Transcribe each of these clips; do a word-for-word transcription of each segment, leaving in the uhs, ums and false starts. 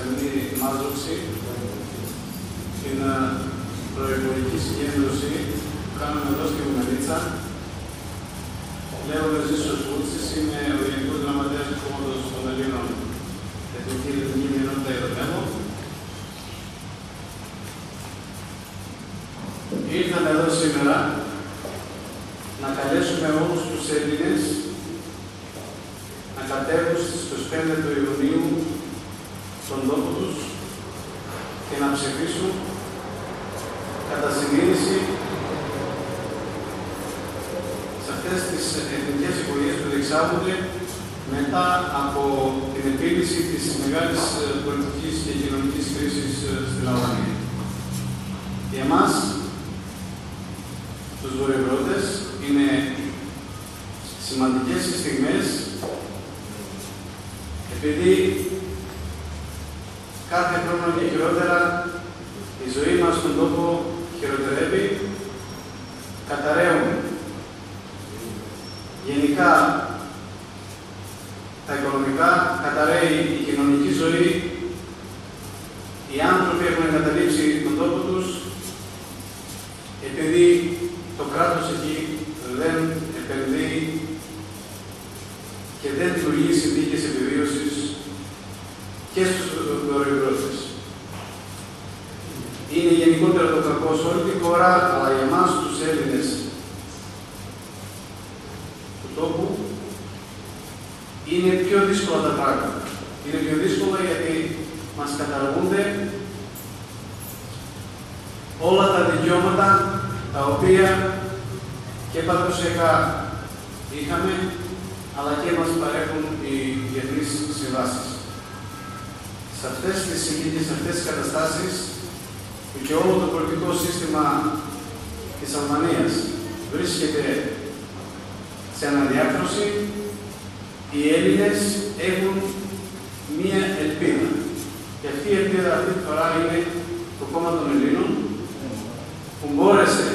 σημερινή μάζοξη, την προεκλογική συγκέντρωση που κάνουμε εδώ στη Βουμελίτσα. Λέγομαι Ζήσος Βούτσης, είμαι ο Γενικός Γραμματέας του Κόμματος των Ελλήνων Εθνική Ελληνική Μειονότητα Ειρηνεύω. Ήρθαμε εδώ σήμερα να καλέσουμε όλους τους Έλληνες να κατέβουν στις είκοσι πέντε του Ιουνίου στον τόπο τους και να ψηφίσουν κατά συνείδηση σε αυτές τις εθνικές εκλογές που διεξάγονται μετά από την επίλυση της μεγάλης πολιτικής και κοινωνικής κρίσης στην Αλβανία. Για εμάς, τους βορειοευρώτες, είναι σημαντικές στιγμές επειδή κάθε χρόνο και χειρότερα η ζωή μας στον τόπο χειροτερεύει, καταραίουν γενικά τα οικονομικά, καταραίει η κοινωνική ζωή, οι άνθρωποι έχουν εγκαταλείψει τον τόπο τους επειδή το κράτος εκεί δεν επενδύει και δεν δημιουργεί συνθήκες επιβίωσης και στους βορειοευρώτες. Είναι γενικότερα το κακό σε όλη τη χώρα, αλλά για εμάς τους Έλληνες του τόπου είναι πιο δύσκολα τα πράγματα. Είναι πιο δύσκολα γιατί μας καταργούνται όλα τα δικαιώματα τα οποία και παραδοσιακά είχαμε, αλλά και μας παρέχουν οι διεθνείς συμβάσεις. Σε αυτές τις συνθήκες, σε αυτές τις καταστάσεις, που και όλο το πολιτικό σύστημα της Αλβανίας βρίσκεται σε αναδιάρθρωση, οι Έλληνες έχουν μία ελπίδα. Και αυτή η ελπίδα αυτή τη φορά είναι το Κόμμα των Ελλήνων, που μπόρεσε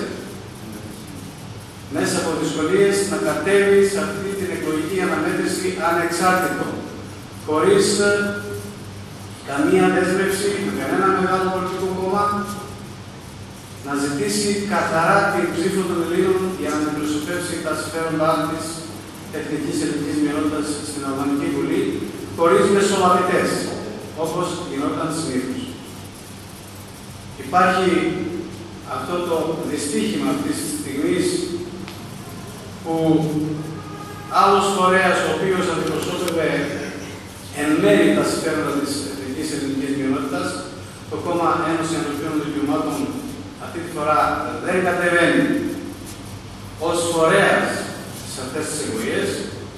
μέσα από δυσκολίες να κατέβει σε αυτή την εκλογική αναμέτρηση ανεξάρτητο, χωρίς καμία δέσμευση με κανένα μεγάλο πολιτικό κόμμα, να ζητήσει καθαρά την ψήφο των Ελλήνων για να αντιπροσωπεύσει τα συμφέροντά της εθνικής ελληνικής μειονότητας στην Αλβανική Βουλή, χωρίς μεσολαβητές, όπως γινόταν συνήθως. Υπάρχει αυτό το δυστύχημα αυτής της στιγμής που άλλος φορέας, ο οποίος αντιπροσώπευε εν μέρει τα συμφέροντα της εθνικής ελληνικής μειονότητας, το Κόμμα Ένωση Ανθρωπίνων Δικαιωμάτων, αυτή τη φορά δεν κατεβαίνει ως φορέας σε αυτές τις εκλογές.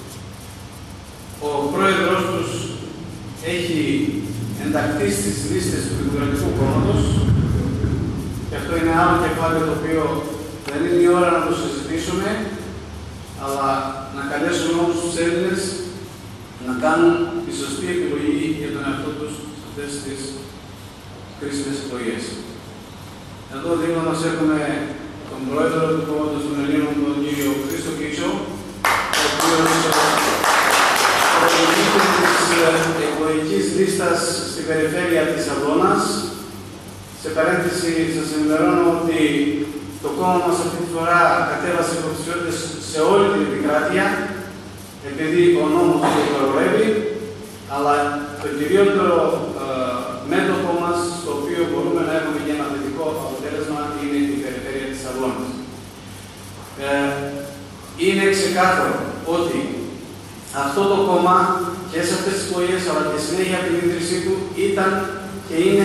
Ο πρόεδρος τους έχει ενταχθεί στις λίστες του Δημοκρατικού Κόμματος και αυτό είναι άλλο κεφάλαιο το οποίο δεν είναι η ώρα να το συζητήσουμε, αλλά να καλέσουμε όλους τους Έλληνες να κάνουν τη σωστή επιλογή για τον εαυτό τους σε αυτές τις κρίσιμες εκλογές. Εδώ δίπλα μας έχουμε τον πρόεδρο του Κόμματος των Ελλήνων, τον κύριο Χρήστο Κίτσο, ο οποίος προηγείται της εκλογικής λίστας στην περιφέρεια της Αβώνας. Σε παρένθεση, σας ενημερώνω ότι το κόμμα μας αυτή τη φορά κατέβασε υποψηφιότητες σε όλη την επικράτεια, επειδή ο νόμος το υπαγορεύει, αλλά το κυριότερο ε, μέτωπο μας, στο οποίο μπορούμε να έχουμε και ένα θετικό αποτέλεσμα, είναι η περιφέρεια της Αβώνας. Ε, είναι ξεκάθαρο ότι αυτό το κόμμα και σε αυτές τις εκλογές, αλλά και συνέχεια από την ίδρυσή του, ήταν και είναι,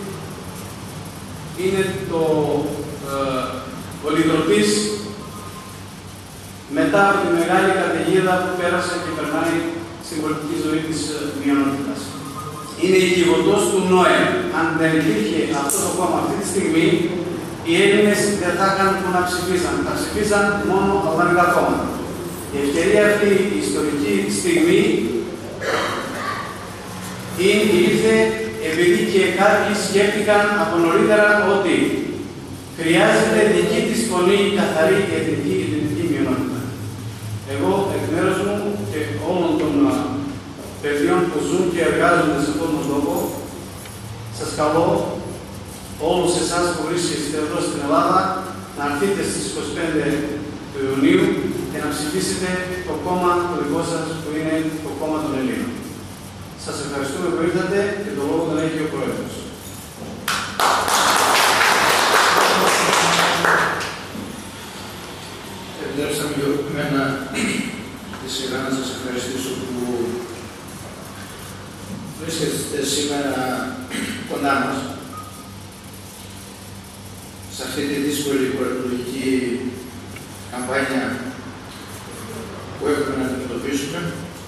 είναι το ε, ο λυτρωτής μετά από τη μεγάλη καταιγίδα που πέρασε και περνάει στην πολιτική ζωή της μειονότητας. Είναι η κυβωτός του ΝΟΕ. Αν δεν υπήρχε αυτό το κόμμα αυτή τη στιγμή, οι Έλληνες δεν θα έκαναν που να ψηφίσαν. Θα ψηφίσαν μόνο αλβανικά κόμματα. Η ευκαιρία αυτή, η ιστορική στιγμή, ήρθε επειδή και κάποιοι σκέφτηκαν από νωρίτερα ότι χρειάζεται δική της φωνή καθαρή και εθνική identity μειονότητα. Εγώ, εκ μέρους μου και όλων των παιδιών που ζουν και εργάζονται σε αυτόν τον τόπο, καλώ όλους εσάς που βρίσκεστε εδώ στην Ελλάδα να έρθετε στις είκοσι πέντε του Ιουνίου και να ψηφίσετε το κόμμα το δικό σας που είναι το κόμμα των Ελλήνων. Σας ευχαριστούμε που ήρθατε και το λόγο τον έχει ο Πρόεδρος. Επιτρέψτε μου και εμένα τη σειρά να σας ευχαριστήσω που βρίσκεστε σήμερα κοντά μας σε αυτή τη δύσκολη προεκλογική καμπάνια που έχουμε να αντιμετωπίσουμε.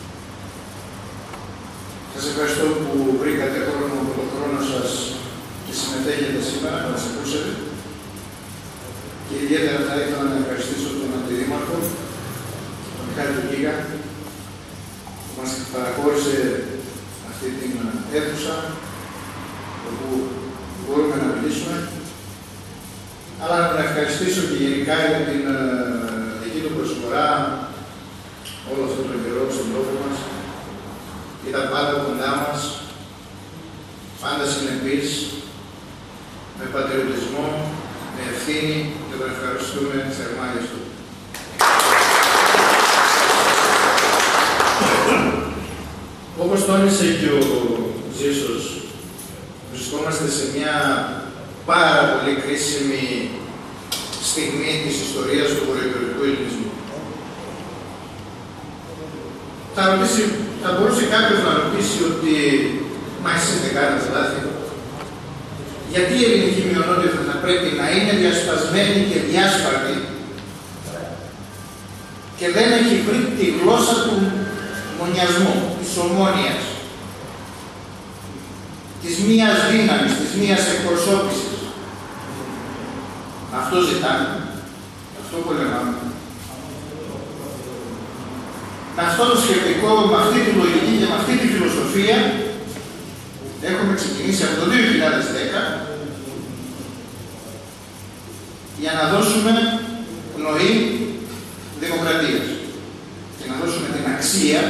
Σας ευχαριστώ που βρήκατε χρόνο από τον χρόνο σας και συμμετέχετε σήμερα να μας ακούσετε. Και ιδιαίτερα θα ήθελα να ευχαριστήσω τον Αντιδήμαρχο, τον Μιχάλη Τουρκίγα, που μας παραχώρησε αυτή την αίθουσα, όπου μπορούμε να μιλήσουμε. Αλλά να ευχαριστήσω και γενικά για την δική του προσφορά όλο αυτό το καιρό στον τόπο μας. Ήταν πάντα κοντά μας, πάντα συνεπής, με πατριωτισμό, με ευθύνη και τον ευχαριστούμε θερμά γι' αυτό. Όπως τόνισε και ο Ζήσος, βρισκόμαστε σε μια πάρα πολύ κρίσιμη στιγμή της ιστορίας του βορειοευρωπαϊκού ελληνισμού. Θα, ρωτήσει, θα μπορούσε κάποιος να ρωτήσει ότι μα εσείς δεν κάνετε λάθη. Γιατί η ελληνική μειονότητα θα πρέπει να είναι διασπασμένη και διάσπαρτη και δεν έχει βρει τη γλώσσα του μονιασμού, της ομόνοιας, της μίας δύναμης, της μίας εκπροσώπησης. Αυτό ζητάμε, αυτό πολεμάμε. Με αυτό το σκεπτικό, με αυτή τη λογική και με αυτή τη φιλοσοφία έχουμε ξεκινήσει από το δύο χιλιάδες δέκα για να δώσουμε πνοή δημοκρατίας και να δώσουμε την αξία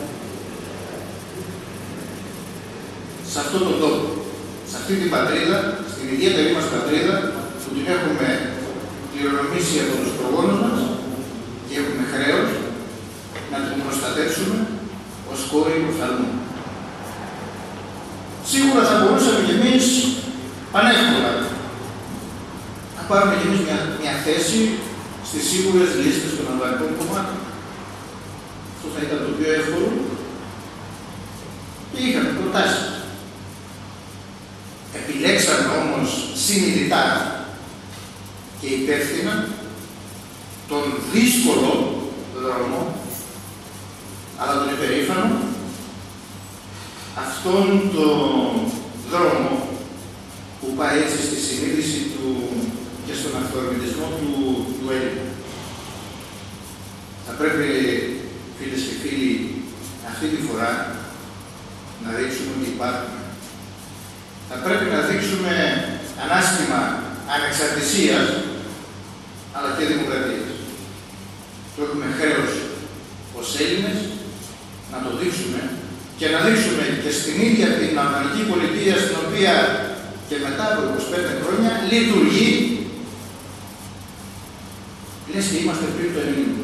σε αυτόν τον τόπο, σε αυτή την πατρίδα, στην ιδιαίτερη μας πατρίδα που την έχουμε κληρονομήσει από τους προγόνους μας και έχουμε χρέος να την προστατεύσουμε ως κόρη οφθαλμού. Σίγουρα θα μπορούσαμε κι εμείς πανεύκολα να πάρουμε κι εμείς μια, μια θέση στις σίγουρες λίστες των αλβανικών κομμάτων. Αυτό θα ήταν το πιο εύκολο. Και είχαμε προτάσεις. Επιλέξαμε όμως συνειδητά και υπεύθυνα τον δύσκολο δρόμο, αλλά τον υπερήφανο, αυτόν τον δρόμο που πάει έτσι στη συνείδηση του και στον αυτοορμητισμό του, του Έλληνα. Θα πρέπει, φίλες και φίλοι, αυτή τη φορά να δείξουμε ότι υπάρχουμε. Θα πρέπει να δείξουμε ανάστημα ανεξαρτησίας, αλλά και δημοκρατίας. Το έχουμε χρέος ως Έλληνες να το δείξουμε και να δείξουμε και στην ίδια την αλβανική πολιτεία, στην οποία και μετά από είκοσι πέντε χρόνια λειτουργεί, λες και είμαστε πριν το εβδομήντα.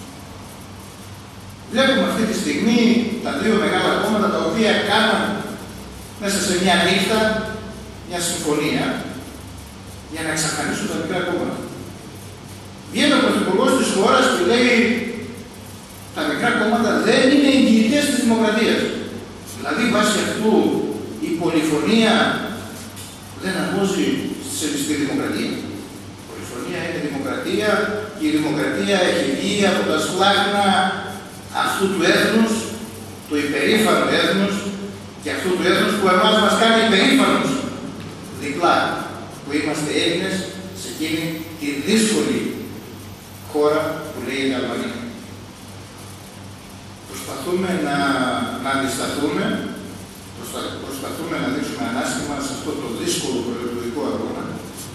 Βλέπουμε αυτή τη στιγμή τα δύο μεγάλα κόμματα τα οποία κάνουν μέσα σε μια νύχτα μια συμφωνία για να εξαφανίσουν τα μικρά κόμματα. Βγαίνει ο πρωθυπουργός της χώρας που λέει τα μικρά κόμματα δεν είναι εγγυητές της δημοκρατίας. Δηλαδή, βάσει αυτού η πολυφωνία δεν αρμόζει στη δημοκρατία. Η πολυφωνία είναι δημοκρατία και η δημοκρατία έχει βγει από τα σφλάχνα αυτού του έθνους, του υπερήφανου έθνους και αυτού του έθνους που εμάς μας κάνει υπερήφανους διπλά, που είμαστε Έλληνες σε εκείνη τη δύσκολη χώρα που λέγεται Αλβανία. Προσπαθούμε να, να αντισταθούμε, προσπα, προσπαθούμε να δείξουμε ανάστημα σε αυτό το δύσκολο προεκλογικό αγώνα,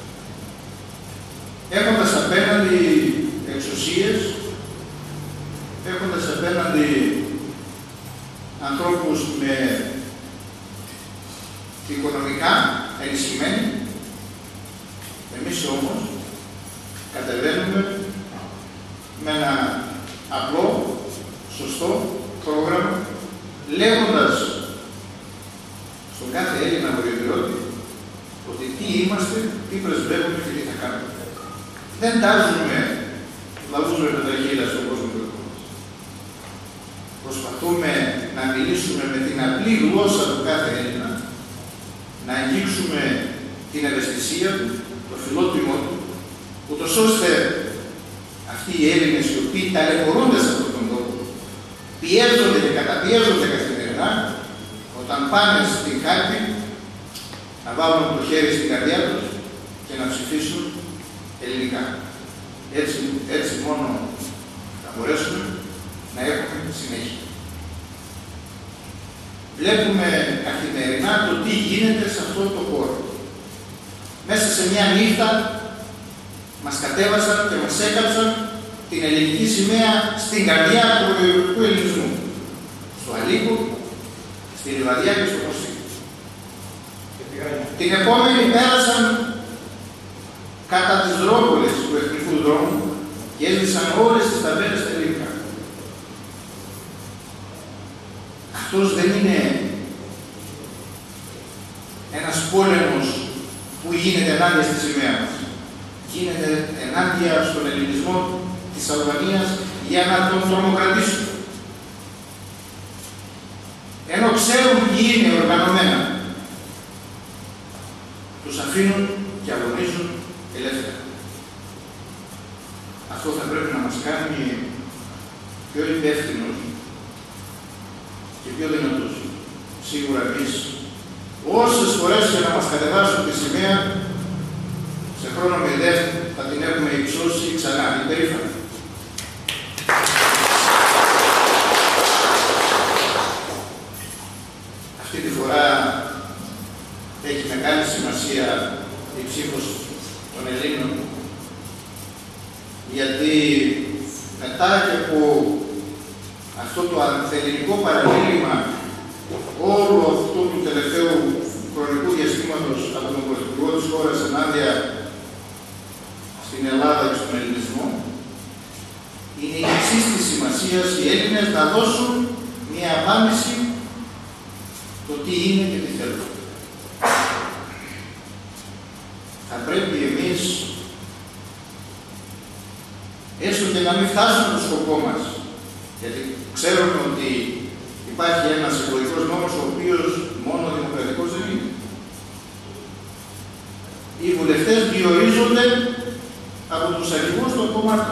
έχοντας απέναντι εξουσίες, έχοντας απέναντι ανθρώπους με οικονομικά ενισχυμένη. Εμείς όμως κατεβαίνουμε με ένα απλό, σωστό πρόγραμμα, λέγοντας στον κάθε Έλληνα βορειοδηλώτη ότι τι είμαστε, τι πρεσβεύουμε και τι θα κάνουμε. Δεν τάζουμε λαούς με πετραγύλα στον κόσμο του μας. Προσπαθούμε να μιλήσουμε με την απλή γλώσσα του κάθε Έλληνα, να αγγίξουμε την ευαισθησία του, το φιλότιμο του, ούτως ώστε αυτοί οι Έλληνες οι οποίοι ταλαιπωρούνται σε αυτόν τον τόπο, πιέζονται και καταπιέζονται καθημερινά, όταν πάνε στην κάλπη, να βάλουν το χέρι στην καρδιά τους και να ψηφίσουν ελληνικά. Έτσι, έτσι μόνο θα μπορέσουμε να έχουμε συνέχεια. Βλέπουμε καθημερινά το τι γίνεται σε αυτό το χώρο. Μέσα σε μια νύχτα μας κατέβασαν και μας έκαψαν την ελληνική σημαία στην καρδιά του βορειοευρωπαϊκού ελληνισμού. Στο Αλίκο, στη Λιβαδιά και στο Κωστή. Την επόμενη πέρασαν κατά τις δρόμβολες του εθνικού δρόμου και έσβησαν όλες τις ταμπέλες στα ελληνικά. Αυτός δεν είναι ένας πόλεμος που γίνεται ενάντια στη σημαία μας. Γίνεται ενάντια στον ελληνισμό της Αλβανίας για να τον τρομοκρατήσουν. Ενώ ξέρουν ποιοι είναι οργανωμένα, τους αφήνουν και αγωνίζουν ελεύθερα. Αυτό θα πρέπει να μας κάνει πιο υπεύθυνος και πιο δυνατούς. Σίγουρα εμείς, όσες φορές και να μας κατεβάσουν τη σημαία, σε χρόνο μηδέν θα την έχουμε υψώσει ξανά, υπερήφανα. Αυτή τη φορά έχει μεγάλη σημασία η ψήφος των Ελλήνων, γιατί μετά και από αυτό το ανθελληνικό παραδείγμα όλου αυτού του τελευταίου χρονικού διαστήματος από τον Πρωθυπουργό της χώρας ενάντια στην Ελλάδα και στον ελληνισμό, είναι η εξής της σημασίας οι Έλληνες να δώσουν μια απάντηση το τι είναι και τι θέλουν. Θα πρέπει εμείς, έστω και να μην φτάσουμε στο σκοπό μας, γιατί ξέρουμε ότι υπάρχει ένας εκλογικός νόμος ο οποίος μόνο δημοκρατικός δεν είναι. Οι βουλευτές διορίζονται από τους αρχηγούς των κομμάτων.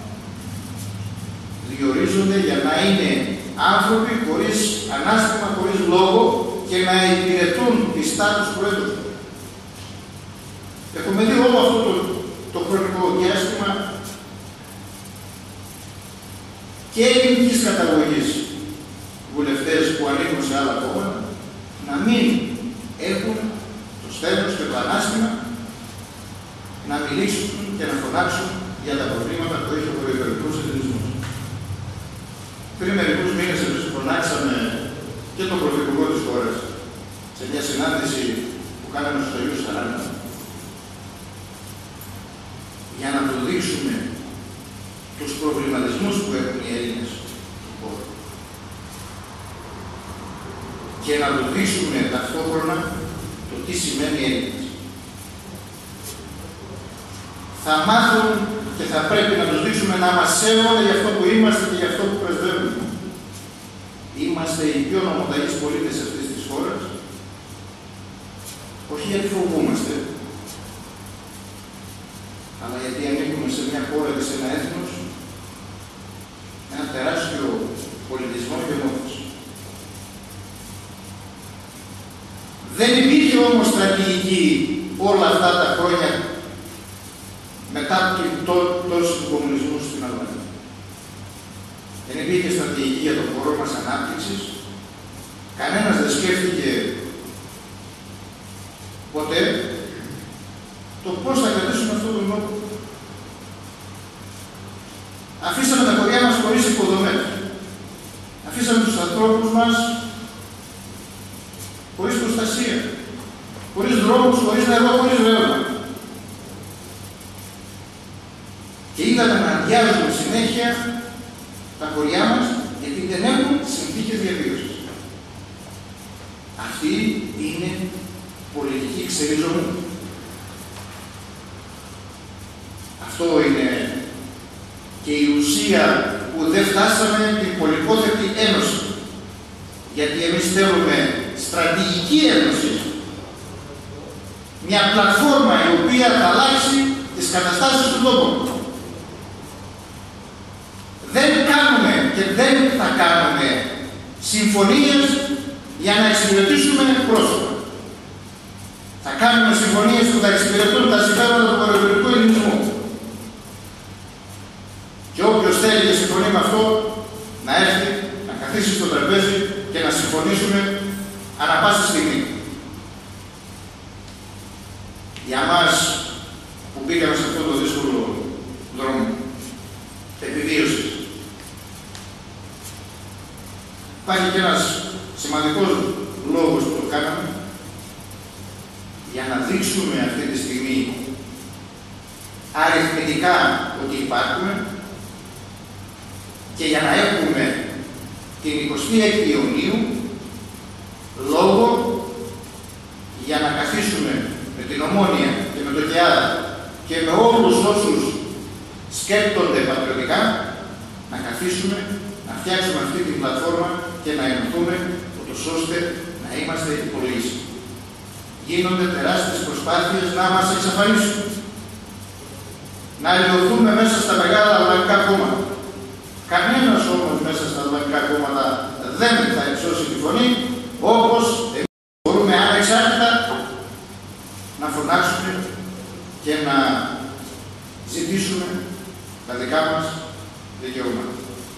Διορίζονται για να είναι άνθρωποι χωρίς ανάστημα, χωρίς λόγο και να υπηρετούν πιστά τους πρόεδρους. Έχουμε δει όλο αυτό το, το χρονικό διάστημα και ελληνικής καταγωγής βουλευτές που ανήκουν σε άλλα κόμματα να μην έχουν το στέλνος και το ανάστημα να μιλήσουν και να φωνάξουν για τα προβλήματα που έχει ο βορειοευρωπαϊκός ελληνισμός. Πριν μερικούς μήνες εμείς φωνάξαμε και τον Πρωθυπουργό της χώρας σε μια συνάντηση που κάναμε στους Αγίους Σαράντα για να του δείξουμε τους προβληματισμούς που έχουν οι Έλληνες του χώρου και να του δείξουμε ταυτόχρονα το τι σημαίνει Έλληνες. Θα μάθουν και θα πρέπει να τους δείξουμε να μας σέβονται για αυτό που είμαστε και για αυτό που πρεσβεύουμε. Είμαστε οι πιο νομοταγείς πολίτες αυτής της χώρας, όχι γιατί φοβούμαστε, αλλά γιατί ανήκουμε σε μια χώρα και σε ένα έθνος, ένα τεράστιο πολιτισμό και μόρφωση. Δεν υπήρχε όμως στρατηγική όλα αυτά τα χρόνια μετά την πτώση του κομμουνισμού στην Αλβανία. Δεν υπήρχε στρατηγική για τον χώρο μας ανάπτυξης. Κανένας δεν σκέφτηκε ποτέ το πώς θα κρατήσουμε αυτόν τον νόμο. Αφήσαμε τα χωριά μας χωρίς υποδομές. Αφήσαμε τους ανθρώπους μας χωρίς προστασία, χωρίς δρόμους, χωρίς νερό, χωρίς ρεύμα. Και είδαμε να αδειάζουν συνέχεια τα χωριά μας, γιατί δεν έχουν συνθήκες διαβίωσης. Αυτή είναι πολιτική ξεριζωμού. Αυτό είναι και η ουσία που δεν φτάσαμε την πολυπόθετη ένωση. Γιατί εμείς θέλουμε στρατηγική ένωση, μια πλατφόρμα η οποία θα αλλάξει τις καταστάσεις του τόπου. Δεν κάνουμε και δεν θα κάνουμε συμφωνίες για να εξυπηρετήσουμε πρόσωπα. Θα κάνουμε συμφωνίες που θα εξυπηρετούν τα συμφέροντα του βορειοευρωπαϊκού ελληνισμού. Και όποιος θέλει και συμφωνεί με αυτό, να έρθει, να καθίσει στο τραπέζι και να συμφωνήσουμε ανά πάσα στιγμή. Για μας που πήγαμε σε αυτό το δύσκολο δρόμο επιβίωσης, υπάρχει και ένας σημαντικός λόγος που το κάναμε, για να δείξουμε αυτή τη στιγμή αριθμητικά ότι υπάρχουμε και για να έχουμε την εικοστή έκτη Ιουνίου λόγο για να καθίσουμε με την Ομόνοια και με το ΚΕΑΔ και με όλους όσους σκέπτονται πατριωτικά, να καθίσουμε, να φτιάξουμε αυτή την πλατφόρμα και να ενωθούμε, ούτως ώστε να είμαστε υπολογίσιμοι. Γίνονται τεράστιες προσπάθειες να μας εξαφανίσουν, να λιωθούμε μέσα στα μεγάλα αλλαγικά κόμματα. Κανένας όμως μέσα στα αλλαγικά κόμματα δεν θα υψώσει τη φωνή, όπως εμείς μπορούμε ανεξάρτητα να φωνάξουμε και να ζητήσουμε τα δικά μας δικαιώματα.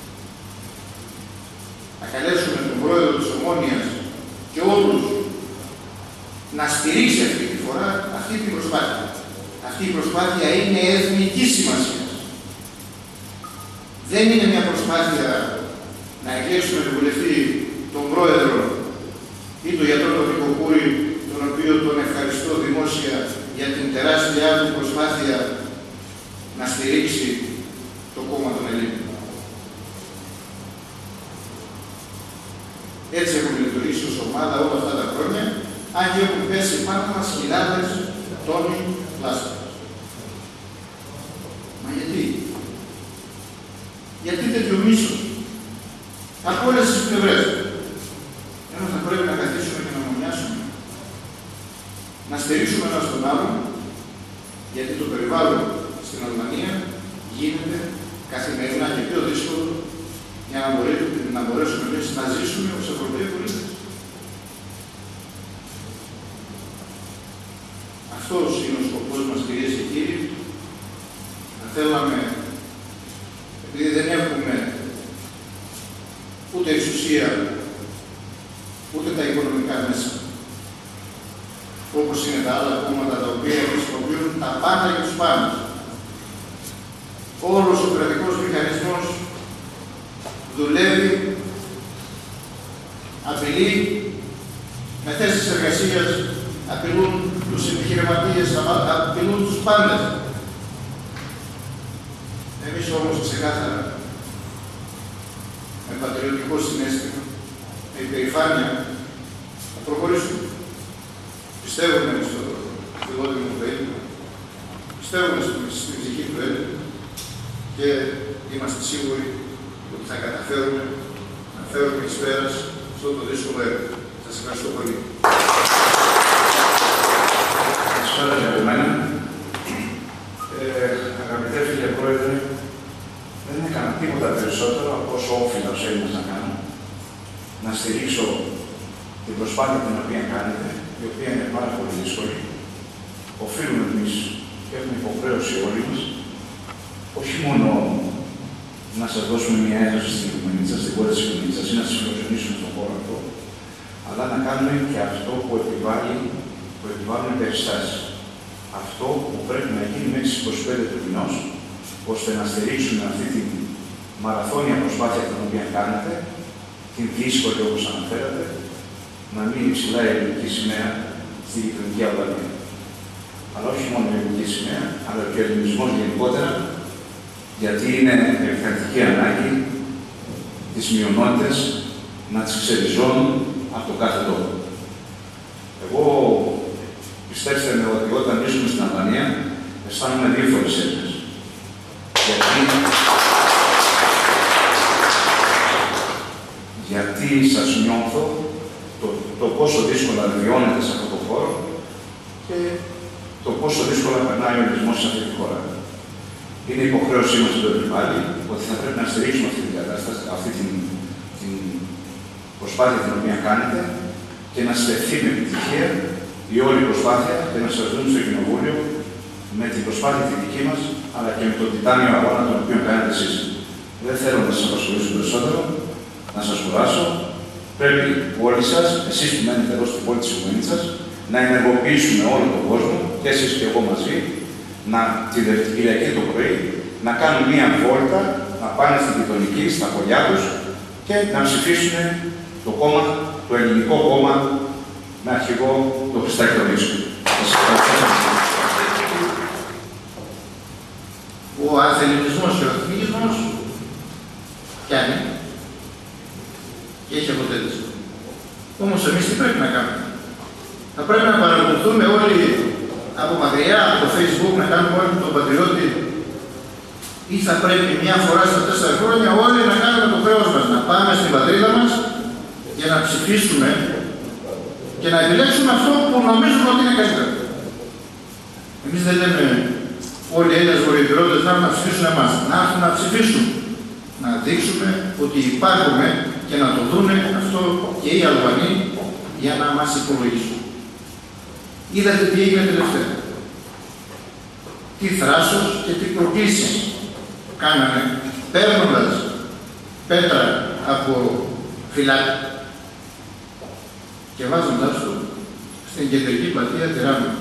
Να καλέσουμε τον πρόεδρο της Ομόνοιας και όλους να στηρίξει αυτή τη φορά αυτή την προσπάθεια. Αυτή η προσπάθεια είναι εθνικής σημασίας. Δεν είναι μια προσπάθεια να εκλέξουμε τον βουλευτή, τον πρόεδρο ή τον γιατρό τον Νικοκούρη, τον οποίο τον ευχαριστώ δημόσια για την τεράστια του προσπάθεια να στηρίξει το κόμμα των Ελλήνων. Έτσι έχουμε λειτουργήσει ως ομάδα όλα αυτά τα χρόνια, αν και έχουν πέσει πάνω μας χιλιάδες τόνοι λάσπας. Μα γιατί? Γιατί τέτοιο μίσος από όλες τις πλευρές? Ενώ θα πρέπει να καθίσουμε και να ομονιάσουμε, να στηρίξουμε ένας τον άλλον, γιατί το περιβάλλον στην Αλβανία γίνεται καθημερινά και πιο δύσκολο για να, μπορεί, να μπορέσουμε εμείς να ζήσουμε ως Ευρωπαίοι πολίτες. Αυτός είναι ο σκοπός μας, κυρίες και κύριοι. Θα θέλαμε, επειδή δεν έχουμε ούτε εξουσία, ούτε τα οικονομικά μέσα, όπως είναι τα άλλα κόμματα τα οποία χρησιμοποιούν τα πάντα και τους πάνω. Όλος ο κρατικός μηχανισμός δουλεύει, απειλεί με θέσεις εργασίας, απειλούν τους επιχειρηματίες, απειλούν τους πάντες. Εμείς όμως ξεκάθαρα, με πατριωτικό συναίσθημα, με υπερηφάνεια, θα προχωρήσουμε. Πιστεύουμε στο φιλότιμο του Έλληνα, πιστεύουμε στην ψυχή του Έλληνα και είμαστε σίγουροι ότι θα καταφέρουμε να φέρουμε εις πέρας σε αυτό το δύσκολο έργο. Σας ευχαριστώ πολύ. Καλησπέρα και από μένα. Ε, αγαπητέ φίλε Πρόεδρε, δεν έκανα τίποτα περισσότερο από όσο όφιλα ως Έλληνας να κάνω. Να στηρίξω την προσπάθεια την οποία κάνετε, η οποία είναι πάρα πολύ δύσκολη. Οφείλουμε εμείς και έχουμε υποχρέωση όλοι μας, όχι μόνο να σας δώσουμε μια ένταση στην Οικουμενίτσα, στην πόρτα της Οικουμενίτσας ή να σας φιλοξενήσουμε στον χώρο αυτό, αλλά να κάνουμε και αυτό που, επιβάλλει, που επιβάλλουν οι περιστάσεις. Αυτό που πρέπει να γίνει μέχρι τις είκοσι πέντε του μηνός, ώστε να στηρίξουμε αυτή τη μαραθώνια προσπάθεια την οποία κάνετε, την δύσκολη όπως αναφέρατε, να μείνει ψηλά η ελληνική σημαία στη γειτονική Αλβανία. Αλλά όχι μόνο η ελληνική σημαία, αλλά και ο ελληνισμός γενικότερα, γιατί είναι επιτακτική ανάγκη τις μειονότητες να τις ξεριζώνουν από το κάθε τόπο. Εγώ, πιστέψτε με ότι όταν βρίσκομαι στην Αλβανία, αισθάνομαι δύο φορές Έλληνας. Γιατί... γιατί σας νιώθω το, το πόσο δύσκολα βιώνετε σε αυτό το χώρο και το πόσο δύσκολα περνάει ο ελληνισμός σε αυτή τη χώρα. Είναι υποχρέωσή μας εδώ και πάλι ότι θα πρέπει να στηρίξουμε αυτή την κατάσταση, αυτή την, την προσπάθεια την οποία κάνετε και να στεφθεί με επιτυχία η όλη προσπάθεια και να σας δούμε στο Κοινοβούλιο με την προσπάθεια τη δική μας, αλλά και με τον τιτάνιο αγώνα τον οποίο κάνετε εσείς. Δεν θέλω να σας απασχολήσω περισσότερο, να σας κουράσω. Πρέπει όλοι σας, εσείς που μένετε εδώ στην πόλη της Ιγουμενίτσας, να ενεργοποιήσουμε όλο τον κόσμο, και εσείς και εγώ μαζί, να τη Κυριακή το πρωί, να κάνουν μία βόλτα, να πάνε στην γειτονική, στα χωριά τους και να ψηφίσουν το κόμμα, το ελληνικό κόμμα, με αρχηγό τον Χριστάκη τον Ίσο. Ο αθεληνισμός και ο εθνικισμός πιάνει και έχει αποτέλεσμα. Όμως εμείς τι πρέπει να κάνουμε? Θα πρέπει να παρακολουθούμε όλοι από μακριά, από το Facebook, να κάνουμε όλοι τον πατριώτη, ή θα πρέπει μια φορά στα τέσσερα χρόνια όλοι να κάνουμε το χρέος μας, να πάμε στην πατρίδα μας για να ψηφίσουμε και να επιλέξουμε αυτό που νομίζουμε ότι είναι καλύτερο. Εμείς δεν λέμε όλοι οι Έλληνες βορειοϊπηρώτες να έρθουν να ψηφίσουν εμάς. Να έρθουν να ψηφίσουν. Να δείξουμε ότι υπάρχουμε και να το δούνε αυτό και οι Αλβανοί για να μας υπολογίσουν. Είδατε τι έγινε τελευταία. Τι θράσος και τι προκλήσεις κάνανε παίρνοντας πέτρα από φυλάκι και βάζοντας το στην κεντρική πλατεία Τυράννου.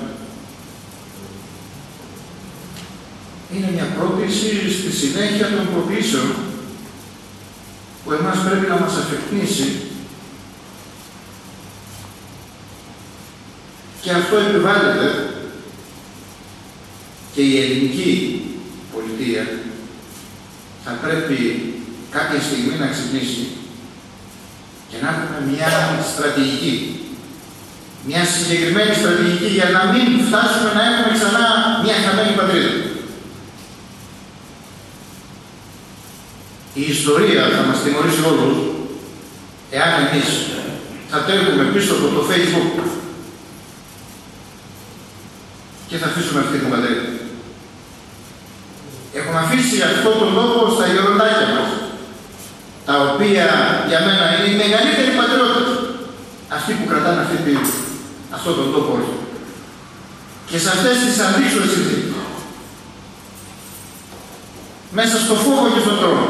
Είναι μια πρόκληση στη συνέχεια των προκλήσεων που εμάς πρέπει να μας αφεκνήσει και αυτό επιβάλλεται και η ελληνική πολιτεία θα πρέπει κάποια στιγμή να ξυπνήσει και να έχουμε μια στρατηγική, μια συγκεκριμένη στρατηγική για να μην φτάσουμε να έχουμε ξανά μια χαμένη πατρίδα. Η ιστορία θα μας τιμωρήσει όλους εάν εμείς θα τρέχουμε πίσω από το Facebook και θα αφήσουμε αυτή την πατρίδα. Έχουμε αφήσει αυτόν τον τόπο στα γεροντάκια μας, τα οποία για μένα είναι οι μεγαλύτεροι πατριώτες, αυτοί που κρατάνε αυτή τη, αυτόν τον τόπο. Και σε αυτές τις αντίξωες συνθήκες, μέσα στο φόβο και στον τρόμο,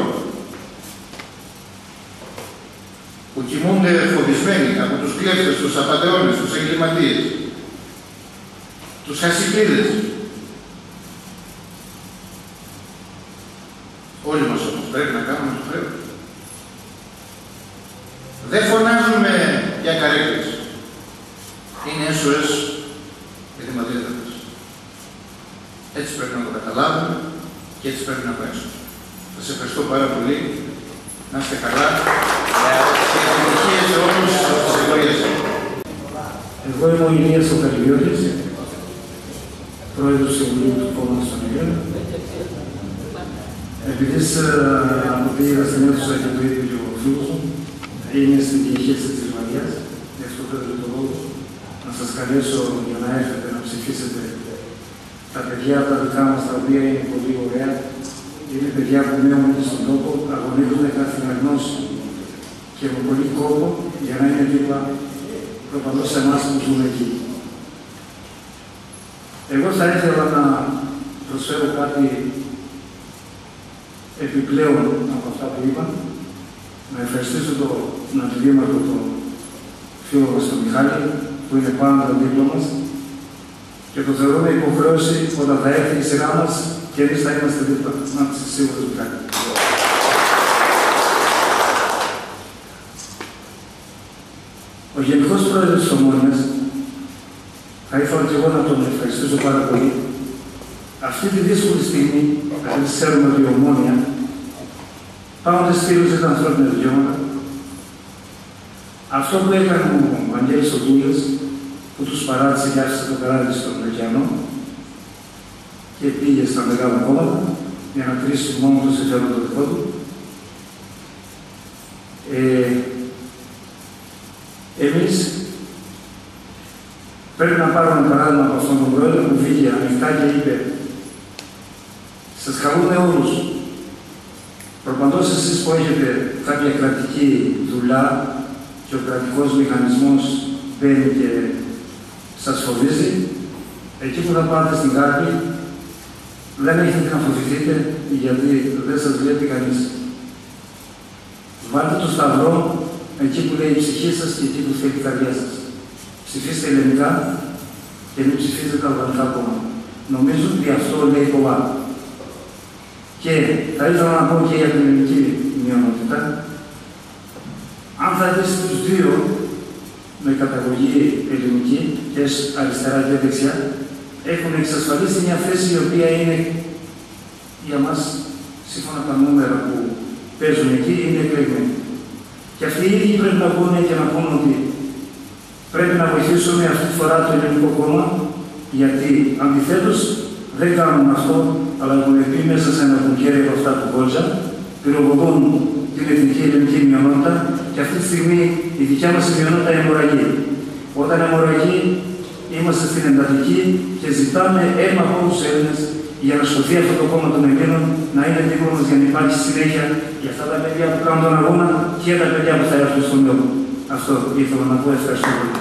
που κοιμούνται φοβισμένοι από τους κλέφτες, τους απατεώνες, τους εγκληματίες, τους χασικλίδες. Όλοι μας όμως πρέπει να κάνουμε το χρέος. Δεν φωνάζουμε για καρέκλες. Είναι ες ο ες για τη πατρίδα μας. Έτσι πρέπει να το καταλάβουμε και έτσι πρέπει να πράξουμε. Σας ευχαριστώ πάρα πολύ. Να είστε καλά. Και επιτυχίες σε όλους τις εκλογές. Εγώ είμαι ο Ηλίας ο Καλυβιώτης, πρόεδρος του Συμβουλίου του Κόμματος των Ελλήνων. Επειδή από πήγα στην αίθουσα και το είπε και ο φίλος μου, είναι στην διαχείριση της Γερμανίας, γι' αυτό θέλω το λόγο να σας καλέσω για να έρθετε να ψηφίσετε τα παιδιά τα δικά μας, τα οποία είναι πολύ ωραία. Είναι παιδιά που μένουν στον τόπο, αγωνίζονται καθημερινώς και με πολύ κόπο για να είναι δίπλα προπαντός σε εμάς που ζούμε εκεί. Εγώ θα ήθελα να προσφέρω κάτι επιπλέον από αυτά που είπα, να ευχαριστήσω τον Αντιδήμαρχο, τον φίλο μας τον Μιχάλη, που είναι πάντα δίπλα μας και το θεωρούμε υποχρέωση όταν θα έρθει η σειρά μας και εμείς θα είμαστε δίπλα, να είστε σίγουροι του κάτι. Ο Γενικός Πρόεδρος της Ομόνοιας θα ήθελα και εγώ να τον ευχαριστήσω πάρα πολύ. Αυτή τη δύσκολη στιγμή, γιατί ξέρουμε ότι η Ομόνοια πάντοτε στήριζε τα ανθρώπινα δικαιώματα. Αυτό που έκανε ο Βαγγέλης ο Τούλης, που τους παράτησε και άφησε το καράβι στον ωκεανό και πήγε στα μεγάλα κόμματα για να κρίσει μόνο το συμφέρον το δικό του. Ε, εμείς πρέπει να πάρουμε παράδειγμα από αυτόν τον πρόεδρο που βγήκε ανοιχτά και είπε «Σας καλούμε όλους, προπαντός εσείς που έχετε κάποια κρατική δουλειά και ο κρατικός μηχανισμός μπαίνει και σας φοβίζει, εκεί που θα πάτε στην Κάρπη δεν έχετε να φοβηθείτε γιατί δεν σας βλέπει κανείς. Βάλτε το σταυρό εκεί που λέει η ψυχή σας και εκεί που θέλει η καρδιά σας. Ψηφίστε ελληνικά και μην ψηφίζετε αλβανικά κόμματα». Νομίζω ότι αυτό λέει πολλά. Και θα ήθελα να πω και για την ελληνική μειονότητα. Αν θα δείτε τους δύο με καταγωγή ελληνική, και αριστερά και δεξιά, έχουν εξασφαλίσει μια θέση η οποία είναι για μας, σύμφωνα με τα νούμερα που παίζουν εκεί, είναι εκλεγμένη. Και αυτοί οι ίδιοι πρέπει να βγουν και να πούν ότι πρέπει να βοηθήσουμε αυτή τη φορά το ελληνικό κόμμα, γιατί αντιθέτως δεν κάνουν αυτό, αλλά έχουν πει μέσα σε ένα κουκέρι από αυτά του Κόλτζα, πυροβολούν την εθνική ελληνική μειονότητα και αυτή τη στιγμή η δικιά μας μειονότητα είναι αιμορραγή. Όταν αιμορραγεί, είμαστε στην εντατική και ζητάμε αίμα από όλους τους Έλληνες για να σωθεί αυτό το κόμμα των Ελλήνων, να είναι δίπλα μας για να υπάρχει συνέχεια για αυτά τα παιδιά που κάνουν τον αγώνα και τα παιδιά που θα έρθουν στον λόγο. Αυτό ήθελα να πω. Ευχαριστώ πολύ.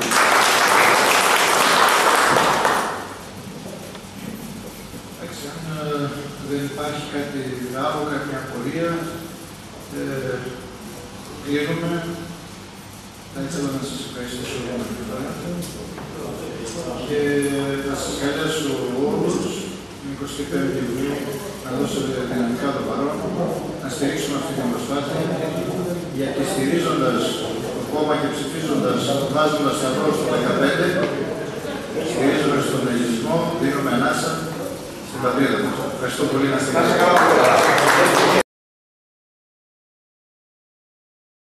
Δεν υπάρχει κάτι άλλο, κάποια απορία. Ε, κλείνουμε. Θα ήθελα να σας ευχαριστήσω και να σας καλέσω όλους την εικοστή πέμπτη Ιουλίου να δώσετε δυναμικά το παρόν, να στηρίξουμε αυτή την προσπάθεια, γιατί στηρίζοντας το κόμμα και ψηφίζοντας, βάζοντας ευρώ στο δεκαπέντε, στηρίζοντας τον ελληνισμό, δίνουμε ανάσα στην πατρίδα μας. Ευχαριστώ πολύ, να είστε καλά.